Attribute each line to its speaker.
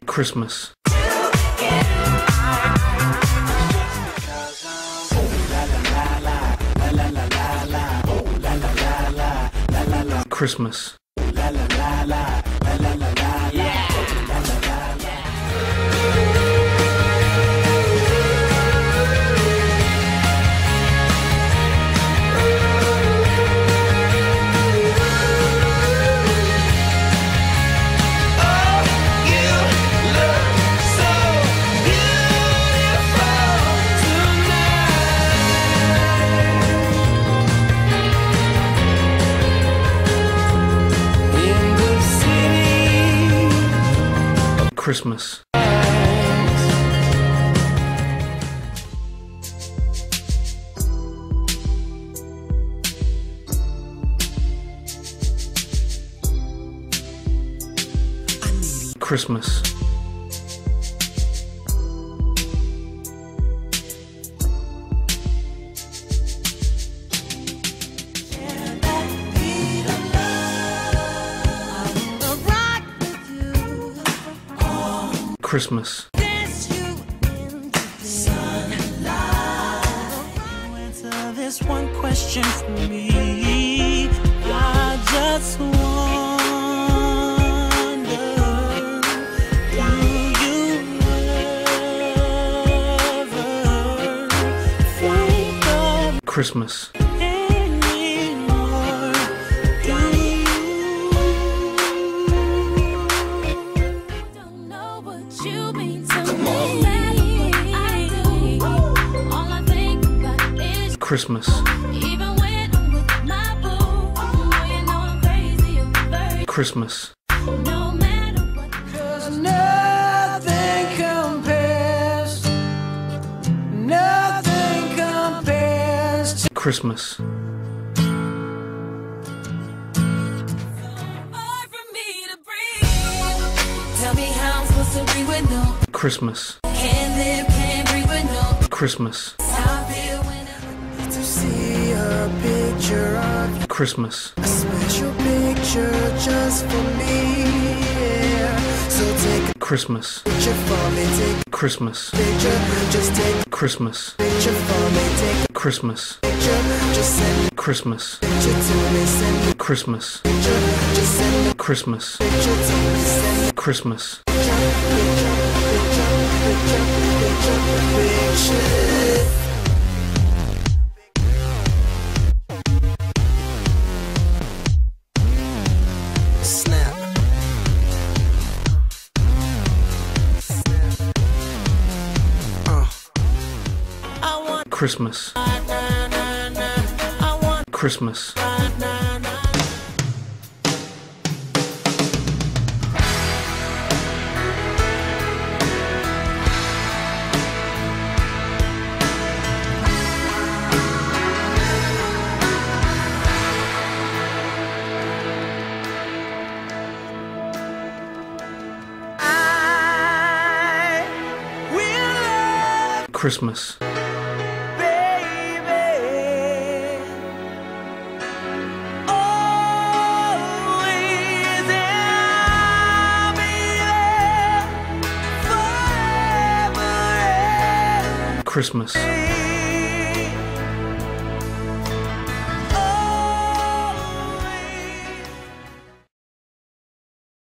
Speaker 1: Christmas. Christmas. Christmas. Christmas. Christmas.
Speaker 2: Answer this one question for me. I just wonder, do you ever think of
Speaker 1: Christmas.
Speaker 2: anymore? Do you? Don't know what you mean to me. All I think about is
Speaker 1: Christmas.
Speaker 2: even when I'm with my boo. You know I'm crazy over you.
Speaker 1: Christmas.
Speaker 2: No matter what. 'Cause nothing compares to
Speaker 1: Christmas.
Speaker 2: hard for me to breathe. Tell me how I'm supposed to breathe with no.
Speaker 1: Christmas.
Speaker 2: Can't live, can't breathe with no.
Speaker 1: Christmas.
Speaker 2: How I feel when I to see a picture of
Speaker 1: Christmas.
Speaker 2: a special picture just for me. Yeah. So take a
Speaker 1: Christmas.
Speaker 2: picture for me, take
Speaker 1: Christmas.
Speaker 2: a picture, just take a
Speaker 1: Christmas.
Speaker 2: picture for me, take a
Speaker 1: Christmas.
Speaker 2: picture, just send a
Speaker 1: Christmas.
Speaker 2: picture to me, send a
Speaker 1: Christmas.
Speaker 2: picture, just send a
Speaker 1: Christmas.
Speaker 2: picture to me, send a
Speaker 1: Christmas.
Speaker 2: picture, picture, picture, picture, picture, picture. Snap. I want
Speaker 1: Christmas.
Speaker 2: I want
Speaker 1: Christmas.
Speaker 2: I will love
Speaker 1: Christmas.
Speaker 2: baby always, and I'll be there forever.
Speaker 1: Christmas.